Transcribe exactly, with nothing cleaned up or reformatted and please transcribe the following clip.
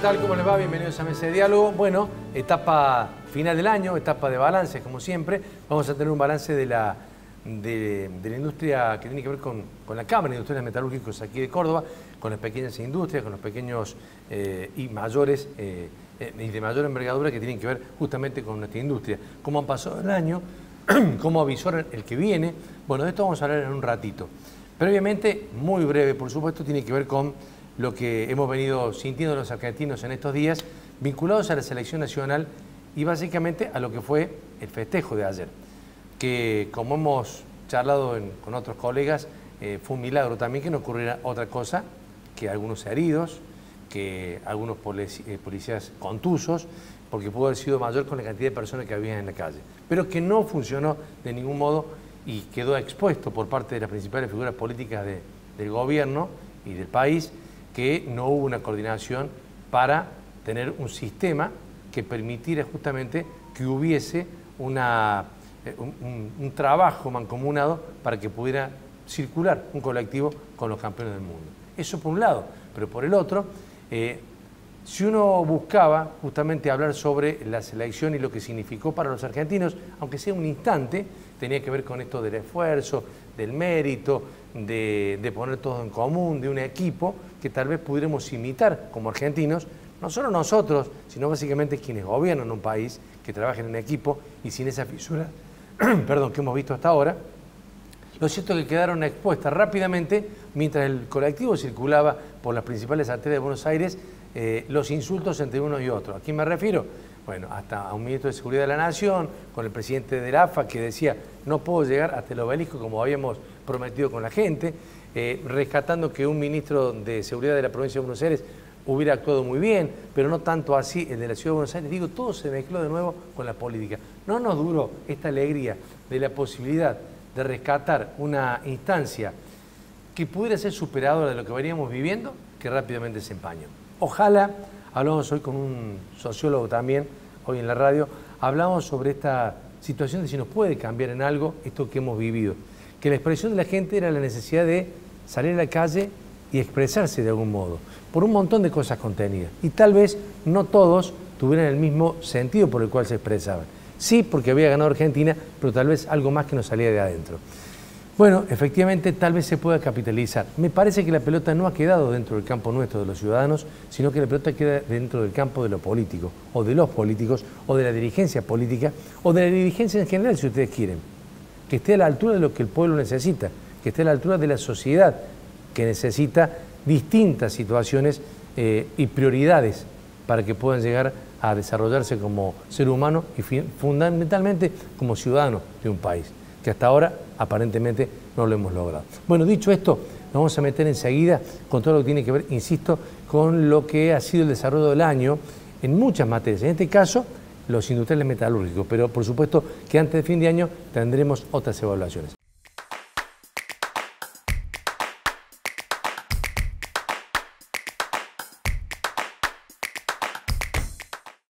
tal? ¿Cómo les va? Bienvenidos a Mesa de Diálogo. Bueno, etapa final del año, etapa de balance, como siempre. Vamos a tener un balance de la, de, de la industria que tiene que ver con, con la Cámara de Industriales Metalúrgicos aquí de Córdoba, con las pequeñas industrias, con los pequeños eh, y mayores eh, eh, y de mayor envergadura que tienen que ver justamente con nuestra industria. ¿Cómo han pasado el año? ¿Cómo avisoran el que viene? Bueno, de esto vamos a hablar en un ratito. Previamente, muy breve, por supuesto, tiene que ver con lo que hemos venido sintiendo los argentinos en estos días, vinculados a la selección nacional y básicamente a lo que fue el festejo de ayer, que como hemos charlado en, con otros colegas, eh, fue un milagro también que no ocurriera otra cosa, que algunos heridos, que algunos polic eh, policías contusos, porque pudo haber sido mayor con la cantidad de personas que había en la calle, pero que no funcionó de ningún modo y quedó expuesto por parte de las principales figuras políticas de, del gobierno y del país, que no hubo una coordinación para tener un sistema que permitiera justamente que hubiese una, un, un, un trabajo mancomunado para que pudiera circular un colectivo con los campeones del mundo. Eso por un lado, pero por el otro, eh, si uno buscaba justamente hablar sobre la selección y lo que significó para los argentinos, aunque sea un instante, tenía que ver con esto del esfuerzo, del mérito, de, de poner todo en común, de un equipo que tal vez pudiéramos imitar como argentinos, no solo nosotros, sino básicamente quienes gobiernan un país, que trabajen en equipo y sin esa fisura perdón, que hemos visto hasta ahora. Lo cierto es que quedaron expuestas rápidamente, mientras el colectivo circulaba por las principales arterias de Buenos Aires, eh, los insultos entre uno y otro. ¿A quién me refiero? Bueno, hasta a un ministro de Seguridad de la Nación, con el presidente de la A F A, que decía, no puedo llegar hasta el obelisco como habíamos prometido con la gente, eh, rescatando que un ministro de Seguridad de la provincia de Buenos Aires hubiera actuado muy bien, pero no tanto así el de la Ciudad de Buenos Aires. Digo, todo se mezcló de nuevo con la política. No nos duró esta alegría de la posibilidad de rescatar una instancia que pudiera ser superadora de lo que veníamos viviendo, que rápidamente se empañó. Ojalá, hablamos hoy con un sociólogo también, hoy en la radio, hablamos sobre esta situación de si nos puede cambiar en algo esto que hemos vivido. Que la expresión de la gente era la necesidad de salir a la calle y expresarse de algún modo, por un montón de cosas contenidas. Y tal vez no todos tuvieran el mismo sentido por el cual se expresaban. Sí, porque había ganado Argentina, pero tal vez algo más que nos salía de adentro. Bueno, efectivamente, tal vez se pueda capitalizar. Me parece que la pelota no ha quedado dentro del campo nuestro de los ciudadanos, sino que la pelota queda dentro del campo de lo político, o de los políticos, o de la dirigencia política, o de la dirigencia en general, si ustedes quieren. Que esté a la altura de lo que el pueblo necesita, que esté a la altura de la sociedad, que necesita distintas situaciones eh, y prioridades para que puedan llegar a desarrollarse como ser humano y fundamentalmente como ciudadano de un país, que hasta ahora aparentemente no lo hemos logrado. Bueno, dicho esto, nos vamos a meter enseguida con todo lo que tiene que ver, insisto, con lo que ha sido el desarrollo del año en muchas materias, en este caso los industriales metalúrgicos, pero por supuesto que antes de fin de año tendremos otras evaluaciones.